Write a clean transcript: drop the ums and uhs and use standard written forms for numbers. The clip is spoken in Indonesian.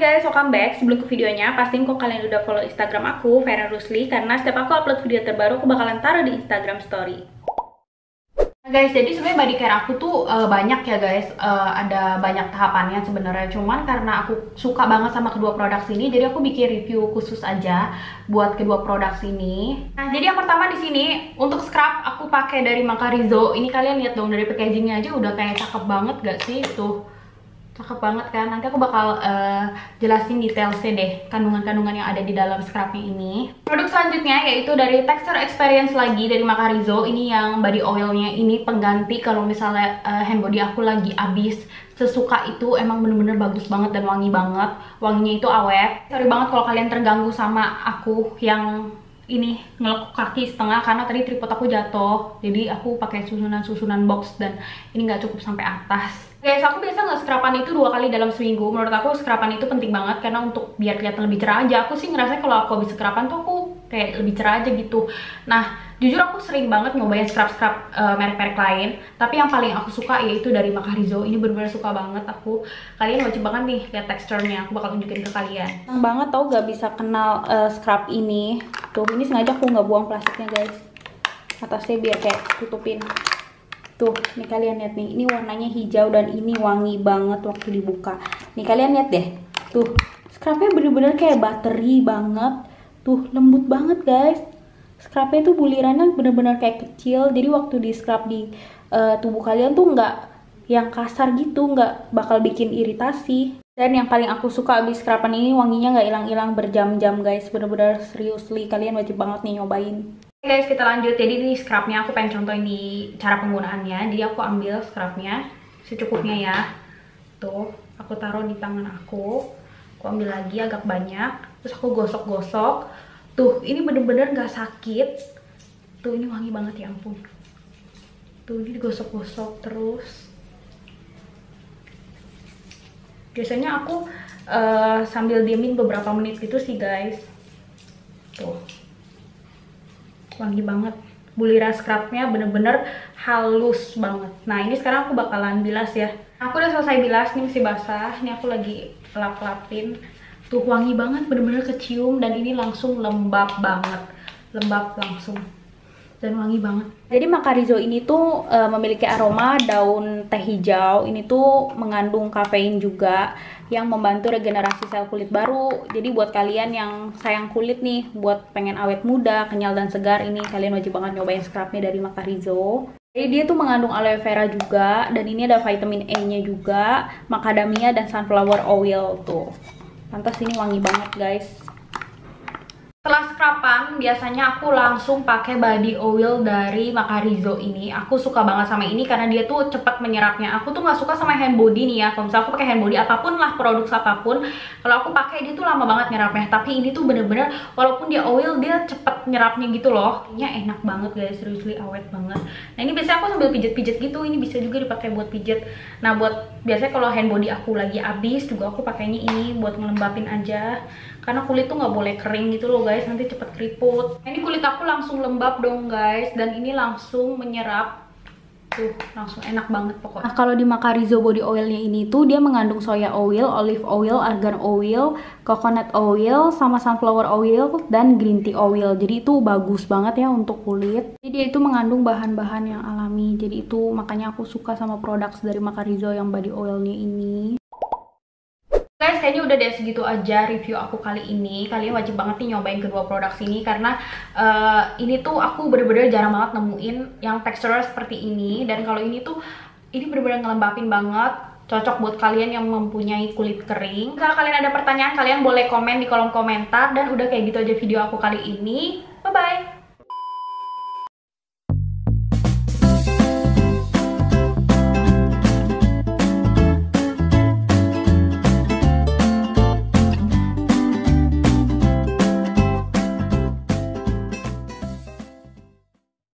Guys, welcome back. Sebelum ke videonya, pastiin kok kalian udah follow Instagram aku, Vera Rusli, karena setiap aku upload video terbaru, aku bakalan taruh di Instagram story. Nah guys, jadi sebenarnya body care aku tuh banyak ya guys, ada banyak tahapannya sebenarnya. Cuman karena aku suka banget sama kedua produk ini, jadi aku bikin review khusus aja buat kedua produk ini. Nah, jadi yang pertama di sini untuk scrub aku pakai dari Macarizo. Ini kalian lihat dong, dari packagingnya aja udah kayak cakep banget gak sih tuh. Cakep banget kan. Nanti aku bakal jelasin detailsnya deh, kandungan-kandungan yang ada di dalam scrubnya ini. Produk selanjutnya yaitu dari Texture Experience lagi dari Macarizo. Ini yang body oilnya, ini pengganti kalau misalnya hand body aku lagi habis sesuka itu. Emang bener-bener bagus banget dan wangi banget. Wanginya itu awet. Sorry banget kalau kalian terganggu sama aku yang ini ngelekuk kaki setengah karena tadi tripod aku jatuh, jadi aku pakai susunan box dan ini nggak cukup sampai atas. Guys, aku biasa nge-scruban itu 2 kali dalam seminggu. Menurut aku scruban itu penting banget karena untuk biar kelihatan lebih cerah aja. Aku sih ngerasa kalau aku habis scruban tuh aku kayak lebih cerah aja gitu. Nah, jujur aku sering banget nyobain scrub-scrub merek-merek lain, tapi yang paling aku suka yaitu dari Macarizo. Ini bener-bener suka banget aku. Kalian wajib banget nih lihat teksturnya, aku bakal tunjukin ke kalian. Senang banget tau gak bisa kenal scrub ini. Tuh, ini sengaja aku nggak buang plastiknya guys. Atasnya biar kayak tutupin. Tuh, nih kalian lihat nih, ini warnanya hijau dan ini wangi banget waktu dibuka. Nih kalian lihat deh, tuh scrubnya bener-bener kayak bateri banget. Tuh, lembut banget guys. Scrubnya tuh bulirannya bener-bener kayak kecil. Jadi waktu di scrub di tubuh kalian tuh nggak yang kasar gitu, nggak bakal bikin iritasi. Dan yang paling aku suka abis scruban ini, wanginya nggak hilang-hilang berjam-jam guys. Bener-bener seriously, kalian wajib banget nih nyobain. Oke guys, kita lanjut. Jadi di scrubnya aku pengen contohin di cara penggunaannya. Jadi aku ambil scrubnya secukupnya ya. Tuh, aku taruh di tangan aku. Aku ambil lagi agak banyak. Terus aku gosok-gosok. Tuh, ini bener-bener gak sakit. Tuh, ini wangi banget ya ampun. Tuh, ini digosok-gosok terus. Biasanya aku sambil diemin beberapa menit gitu sih guys. Tuh, wangi banget. Buliran scrubnya bener-bener halus banget. Nah, ini sekarang aku bakalan bilas ya. Aku udah selesai bilas, nih masih basah. Ini aku lagi lap-lapin. Tuh, wangi banget, bener-bener kecium. Dan ini langsung lembab banget. Lembab langsung. Dan wangi banget. Jadi Macarizo ini tuh memiliki aroma daun teh hijau. Ini tuh mengandung kafein juga yang membantu regenerasi sel kulit baru. Jadi buat kalian yang sayang kulit nih, buat pengen awet muda, kenyal dan segar, ini kalian wajib banget nyobain scrubnya dari Macarizo. Jadi dia tuh mengandung aloe vera juga, dan ini ada vitamin E-nya juga, macadamia dan sunflower oil tuh. Pantas ini wangi banget guys. Setelah scruban, biasanya aku langsung pakai body oil dari Macarizo ini. Aku suka banget sama ini karena dia tuh cepat menyerapnya. Aku tuh nggak suka sama hand body nih ya. Kalau misalnya aku pakai hand body apapun lah, produk apapun, kalau aku pakai dia tuh lama banget nyerapnya. Tapi ini tuh bener-bener walaupun dia oil, dia cepet nyerapnya gitu loh. Ini enak banget guys, seriously awet banget. Nah, ini biasanya aku sambil pijet-pijet gitu. Ini bisa juga dipakai buat pijet. Nah, buat biasanya kalau hand body aku lagi habis juga aku pakainya ini buat ngelembapin aja. Karena kulit tuh nggak boleh kering gitu loh guys, nanti cepet keriput. Nah, ini kulit aku langsung lembab dong guys, dan ini langsung menyerap. Tuh, langsung enak banget pokoknya. Nah, kalau di Macarizo body oilnya ini tuh dia mengandung soya oil, olive oil, argan oil, coconut oil, sama sunflower oil, dan green tea oil. Jadi itu bagus banget ya untuk kulit. Jadi dia itu mengandung bahan-bahan yang alami. Jadi itu makanya aku suka sama produk dari Macarizo yang body oilnya ini. Guys, kayaknya udah deh segitu aja review aku kali ini. Kalian wajib banget nih nyobain kedua produk ini karena ini tuh aku bener-bener jarang banget nemuin yang teksturnya seperti ini. Dan kalau ini tuh, ini bener-bener ngelembapin banget. Cocok buat kalian yang mempunyai kulit kering. Kalau kalian ada pertanyaan, kalian boleh komen di kolom komentar. Dan udah kayak gitu aja video aku kali ini. Bye-bye!